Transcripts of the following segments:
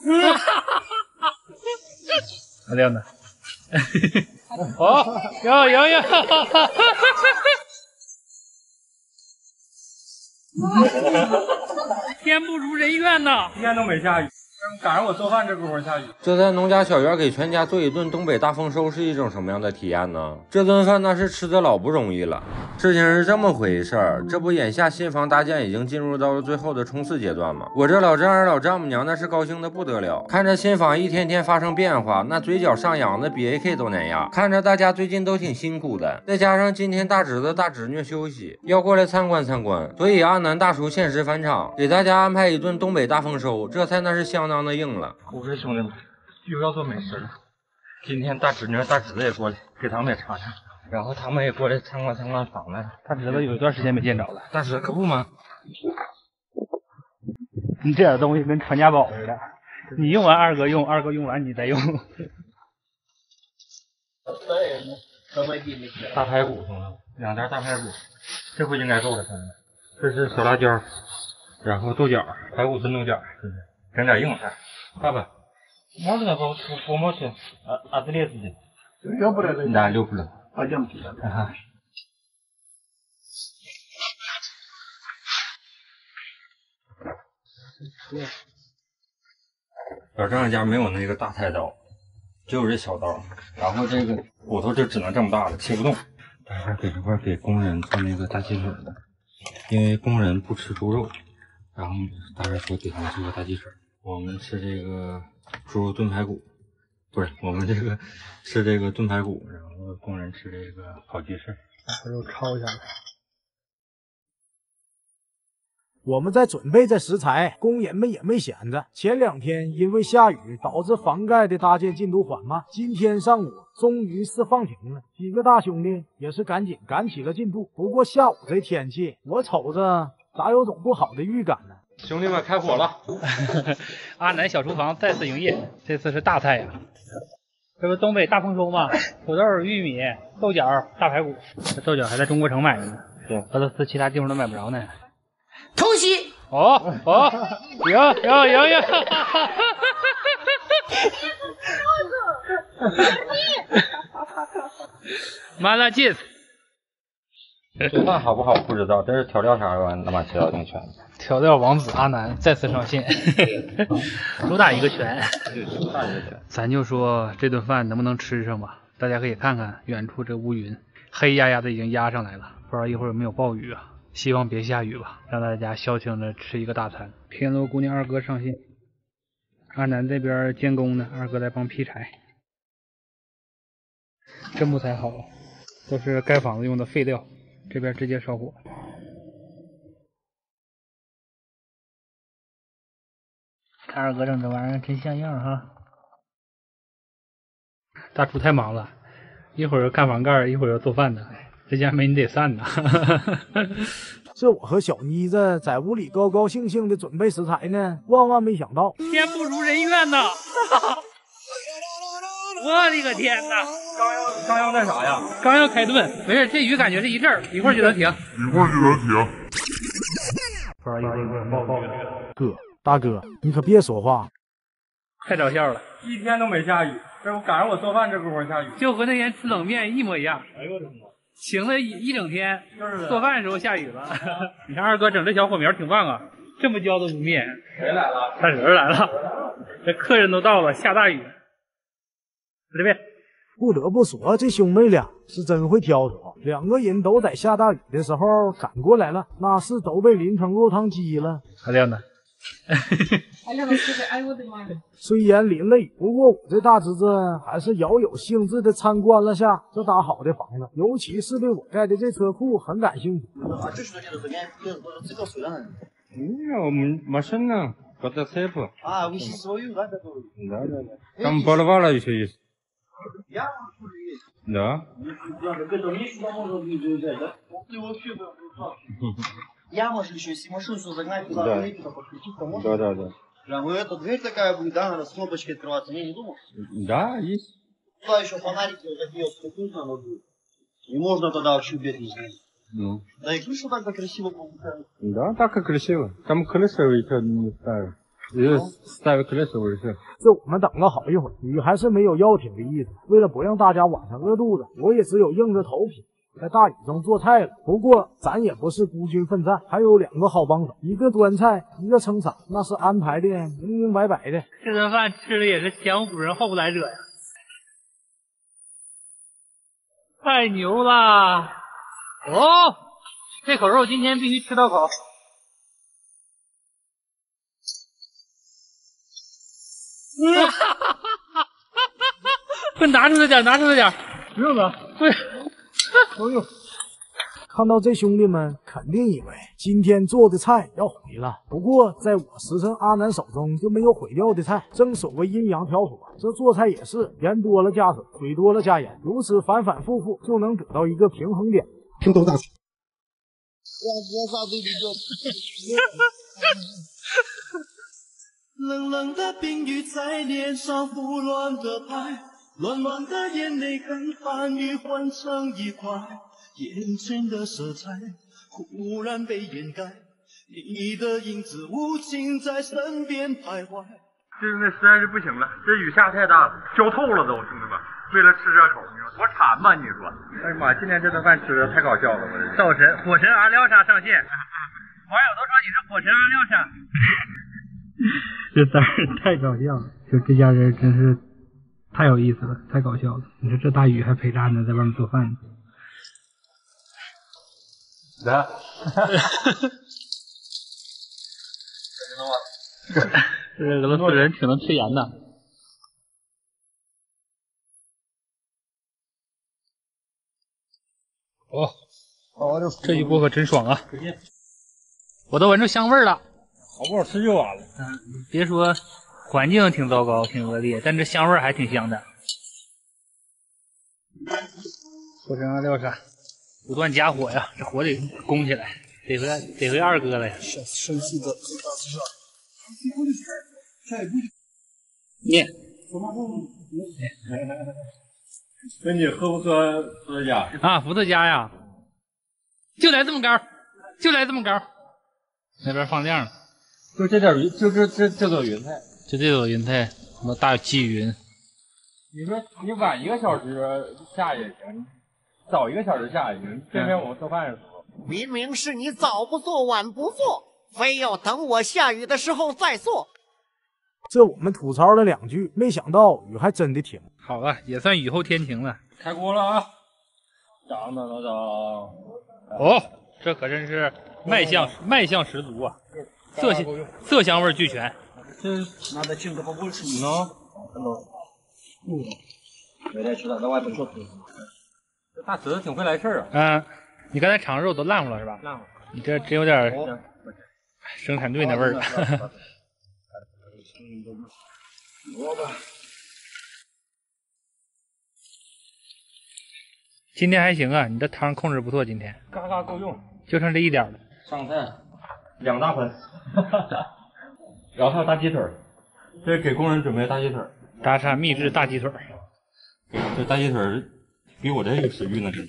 好亮的。哦，有。天不如人愿呐， 一天都没下雨。 赶上我做饭这功夫下雨， 这在农家小院给全家做一顿东北大丰收是一种什么样的体验呢？这顿饭那是吃的老不容易了。事情是这么回事儿，这不眼下新房搭建已经进入到了最后的冲刺阶段吗？我这老丈人老丈母娘那是高兴的不得了，看着新房一天天发生变化，那嘴角上扬的比 AK 都难压。看着大家最近都挺辛苦的，再加上今天大侄子大侄女休息，要过来参观参观，所以阿南大叔限时返场，给大家安排一顿东北大丰收，这菜那是相当的硬了。 我说兄弟们，又要做美食了。今天大侄女、大侄子也过来，给他们也尝尝。然后他们也过来参观房来了。 大侄子有一段时间没见着了。 大侄子可不吗？ 你这点东西跟传家宝似的，你用完二哥用，二哥用完你再用。 大排骨，兄弟，2袋大排骨，这回应该够了，兄弟。这是小辣椒，然后豆角，排骨炖豆角，是不是？整点硬菜。爸爸，我这个我没吃，子列子的。要不然呢？那留不了。啊，这样子。老丈人家没有那个大菜刀，只有这小刀，然后这个骨头就只能这么大了，切不动。待会儿给这块给工人做那个大鸡腿的，因为工人不吃猪肉，然后待会儿说给他们做个大鸡腿。我们吃这个猪肉炖排骨，不是我们这个吃这个炖排骨，然后工人吃这个烤鸡翅。 把肉焯下来。 我们在准备这食材，工人们也没闲着。前2天因为下雨导致房盖的搭建进度缓慢，今天上午终于是放晴了。几个大兄弟也是赶紧赶起了进度。不过下午这天气，我瞅着咋有种不好的预感呢？ 兄弟们开火了！ 阿南小厨房再次营业，这次是大菜呀。这不东北大丰收吗？土豆、玉米、豆角、大排骨。这豆角还在中国城买的呢， 对， 俄罗斯其他地方都买不着呢。 偷袭！ 有！麻辣鸡。 这饭好不好不知道，但是调料啥的他妈知道挺全的。 调料王子阿南再次上线，主打一个全。 对，主打一个全。 咱就说这顿饭能不能吃上吧？大家可以看看远处这乌云，黑压压的已经压上来了，不知道一会儿有没有暴雨啊？希望别下雨吧，让大家消停着吃一个大餐。天楼姑娘二哥上线，阿南这边监工呢，二哥在帮劈柴。这木材好，都是盖房子用的废料，这边直接烧火。看二哥整这玩意儿真像样哈！大厨太忙了，一会儿看房盖，一会儿要做饭的。这家没你得散呐！ 这我和小妮子在屋里高高兴兴的准备食材呢，万万没想到， 天不如人愿呐！我的个天呐！ 刚要那啥呀？ 刚要开炖，没事，这雨感觉是一阵儿，一会儿就能停。不知道一会儿有没有暴雨了。 大哥，你可别说话， 太招笑了！ 一天都没下雨，这不赶上我做饭这功夫下雨， 就和那天吃冷面一模一样。哎呦我的妈！晴了一整天，做饭的时候下雨了。你看二哥整这小火苗挺棒啊，这么焦的卤面。 谁来了？ 大婶来了，这客人都到了，下大雨。这边不得不说，这兄妹俩是真会挑唆。2个人都在下大雨的时候赶过来了，那是都被淋成落汤鸡了。 好亮的。 哎呦我的妈呀！ 虽然淋了雨，不过我这大侄子还是饶有兴致的参观了下这搭好的房子，尤其是对我盖的这车库很感兴趣。 我们машина, когда цепь. А, вы свою, да, готовили? Да. Там половала еще есть. Я могу есть. Да. К этому месяцу можно будет заезжать, да? Ты вообще Я, может, еще, если машину все загнать, туда подключить, то можно? Да. Прям эта дверь такая будет, да, она с кнопочкой открываться. Не думал? Да, есть. Туда еще фонарики вот такие вот вступить надо будет. И можно тогда вообще бед не снять. Ну. Да и крышу так красиво получается. Да, так и красиво. Там крыша еще не ставят. 这我们等了好一会儿，雨还是没有要停的意思。为了不让大家晚上饿肚子，我也只有硬着头皮在大雨中做菜了。不过咱也不是孤军奋战，还有2个好帮手，一个端菜，一个撑伞，那是安排的明明白白的。 这顿饭吃的也是前无古人后无来者呀，太牛了！哦，这口肉今天必须吃到口。快拿出来点，拿出来点！不用了，对，不用。 看到这兄弟们，肯定以为今天做的菜要毁了。不过在我时辰阿南手中就没有毁掉的菜。正所谓阴阳调和，这做菜也是盐多了加水，水多了加盐，如此反反复复就能得到一个平衡点。 平头大菜。 冷冷的冰雨在脸上胡乱的拍，乱乱的眼泪跟寒雨混成一块，眼前的色彩忽然被掩盖，你的影子无情在身边徘徊。 这实在是不行了，这雨下太大了，浇透了都，兄弟们。为了吃这口，你说多馋吧？你说，哎呀妈，今天这顿饭吃的太搞笑了，我这灶神火神阿廖沙上线，网友都说你是火神阿廖沙。这单太搞笑了，就这家人真是太有意思了，太搞笑了。你说这大雨还陪着呢，在外面做饭呢。 来， 这俄罗斯人挺能吃盐的。哦，这一锅可真爽啊！我都闻着香味儿了。 好不好吃就完了。 别说环境挺糟糕、挺恶劣，但这香味儿还挺香的。火神阿廖沙，不断加火呀，这火得攻起来，得回二哥了呀。面。 那你喝不喝伏特加？ 啊，伏特加呀，就来这么高，就来这么高。那边放量了。 就这点云，就这朵云彩， 就这朵云彩，什么大积云。 你说你晚1个小时下也行，早1个小时下也行。偏偏我们做饭的时候， 明明是你早不做晚不做，非要等我下雨的时候再做。 这我们吐槽了2句，没想到雨还真的停。 好了，也算雨后天晴了。 开锅了啊！当。 哦，这可真是卖相十足啊！色香味俱全。 Надо чем-то побольше. Давай подшел. 这大侄子挺会来事儿啊。 嗯，你刚才尝肉都烂乎了是吧？ 烂乎。 你这真有点生产队那味儿了。今天还行啊，你这汤控制不错，今天嘎嘎够用， 就剩这一点了。 上菜2大盆，然后还有大鸡腿，这是给工人准备大鸡腿。 大叉秘制大鸡腿， 这大鸡腿比我这有食欲呢，这。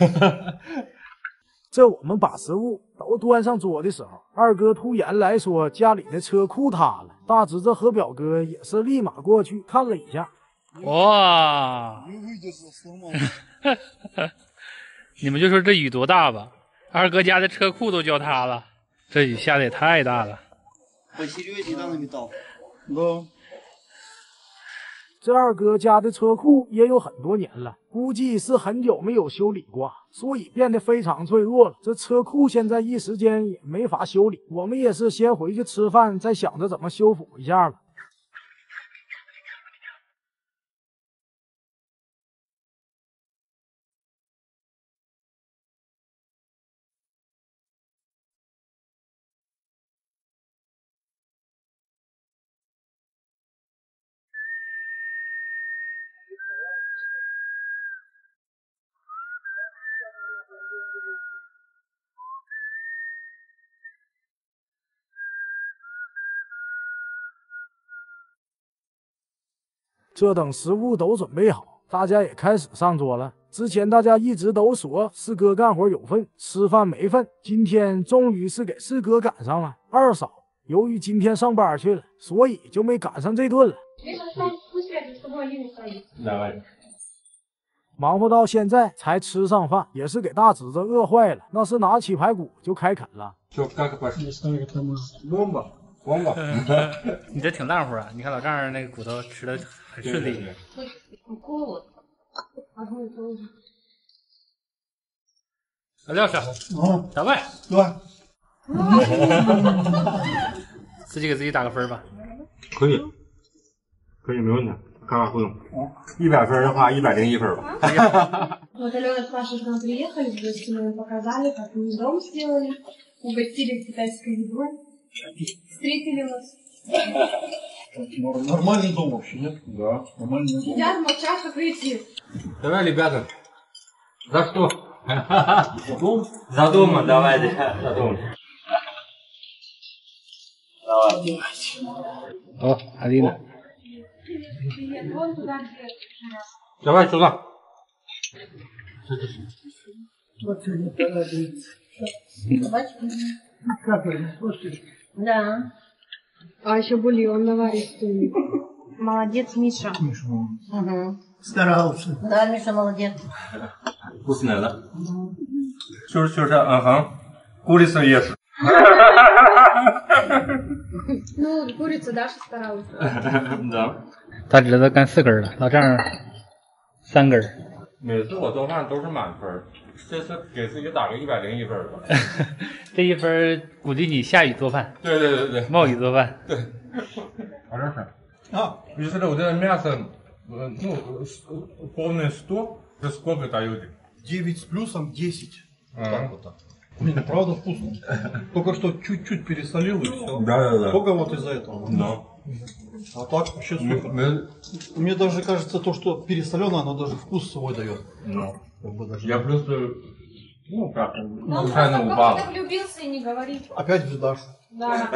这我们把食物都端上桌的时候，二哥突然来说家里的车库塌了，大侄子和表哥也是立马过去看了一下。 哇！你们就说这雨多大吧，二哥家的车库都浇塌了，这雨下的也太大了。 这二哥家的车库也有很多年了，估计是很久没有修理过，所以变得非常脆弱了。这车库现在一时间也没法修理，我们也是先回去吃饭，再想着怎么修复一下了。这等食物都准备好，大家也开始上桌了。之前大家一直都说四哥干活有份，吃饭没份，今天终于是给四哥赶上了。二嫂由于今天上班去了，所以就没赶上这顿了。忙活到现在才吃上饭，也是给大侄子饿坏了。那是拿起排骨就开啃了。 你这挺浪乎啊！你看老丈人那个骨头吃的很顺利。廖师，打败，自己给自己打个分吧。 可以，没问题。看看互动，100分的话101分吧。 Вот Алена с Пашей к нам приехали, в гости мы им показали, как мы дом сделали, угостили китайской едой, встретили нас. Нормальный дом вообще, нет? Да, нормальный дом. Сидят, молчат, как эти. Давай, ребята. За что? Дом? За дома, давайте. За дом. Давай. О, Алина. Вон туда, где... Давай сюда. Да. А еще бульон наваристый. Молодец, Миша. Угу. Старался. Да, Миша, молодец. Вкусная, да? Чур-чур, ага. Курицу ешь. Ну, курица Даша старалась. Да. 大侄子干4根了，老丈人3根。 每次我做饭都是满分，这次给自己打个101分吧。 这1分鼓励你下雨做饭。 对， 冒雨做饭。 对。Если вот это мясо, ну, полное 100, это сколько даете? 9 с плюсом 10. Так вот так. Нет, правда вкусно. Только что чуть-чуть пересолил и все. Да. Только вот из-за этого. Да. А так вообще супер. Мне даже кажется, то, что пересолено, оно даже вкус свой дает. Как бы даже... Я просто, ну как, случайно упал. Ты влюбился и не говорит. Опять в Дашу. Да.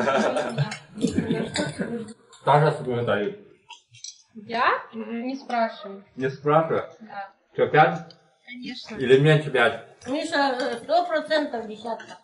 Даша сколько дает? Я? Не спрашивай. Не спрашивай. Да. Что, 5? Конечно. Или меньше 5? Миша, 100% десятка.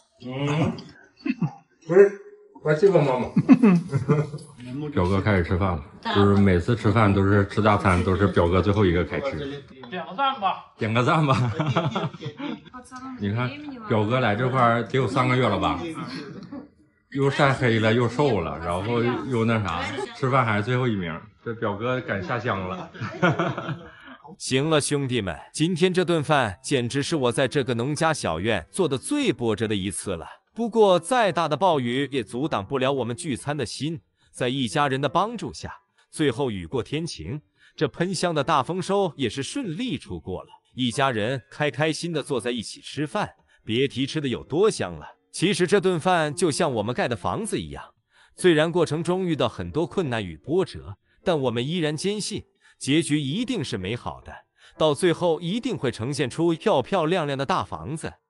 Спасибо, мама. 表哥开始吃饭了，就是每次吃饭都是吃大餐，都是表哥最后一个开吃。 点个赞吧， 点个赞吧。你看，表哥来这块儿得有3个月了吧？又晒黑了，又瘦了，然后又那啥，吃饭还是最后一名。这表哥赶下乡了。 行了，兄弟们，今天这顿饭简直是我在这个农家小院做的最波折的一次了。不过，再大的暴雨也阻挡不了我们聚餐的心。在一家人的帮助下，最后雨过天晴，这喷香的大丰收也是顺利出过了。一家人开开心的坐在一起吃饭，别提吃的有多香了。其实这顿饭就像我们盖的房子一样，虽然过程中遇到很多困难与波折，但我们依然坚信结局一定是美好的，到最后一定会呈现出漂漂亮亮的大房子。